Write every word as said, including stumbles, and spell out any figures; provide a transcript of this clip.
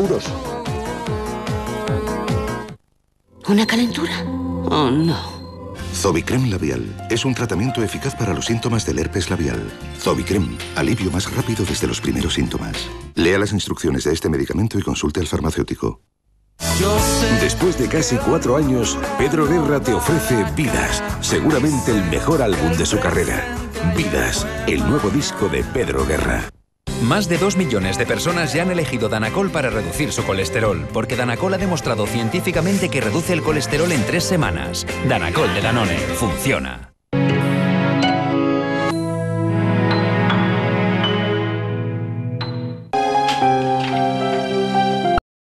duros. ¿Una calentura? Oh, no. Zovicrem labial es un tratamiento eficaz para los síntomas del herpes labial. Zovicrem, alivio más rápido desde los primeros síntomas. Lea las instrucciones de este medicamento y consulte al farmacéutico. Después de casi cuatro años, Pedro Guerra te ofrece Vidas, seguramente el mejor álbum de su carrera. Vidas, el nuevo disco de Pedro Guerra. Más de dos millones de personas ya han elegido Danacol para reducir su colesterol, porque Danacol ha demostrado científicamente que reduce el colesterol en tres semanas. Danacol de Danone funciona.